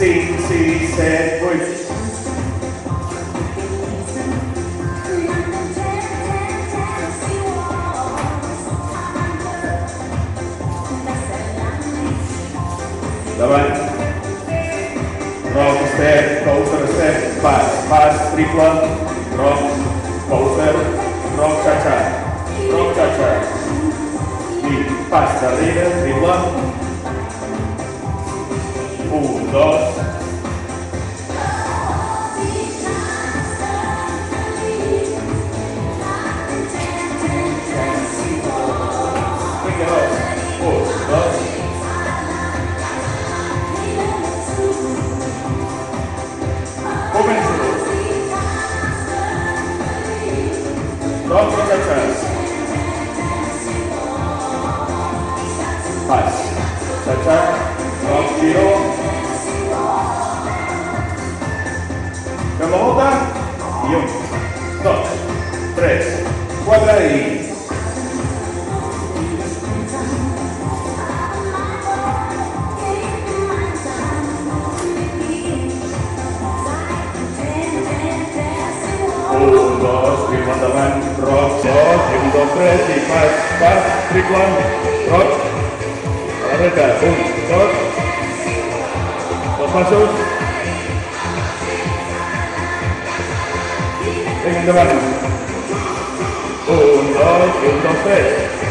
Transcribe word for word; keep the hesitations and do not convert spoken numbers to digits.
cinc, sis, set, vuit. Davant. Rock, step, coaster, step, pas, pas, triple, rock, coaster, rock, cha-cha, rock, cha-cha. I pas darrere, triple. Un, dos. Vinga, dos. Un, dos. Començo. Rock, cha-cha. Pas, cha-cha, rock, giro. Fem la volta. I un, dos, tres, quatre i... Un, dos, triple endavant, rock, dos, i un, dos, tres, i pas, pas, triple, rock, a la dreta, un, dos, dos passos, vinga endavant, un, dos, i un, dos, tres,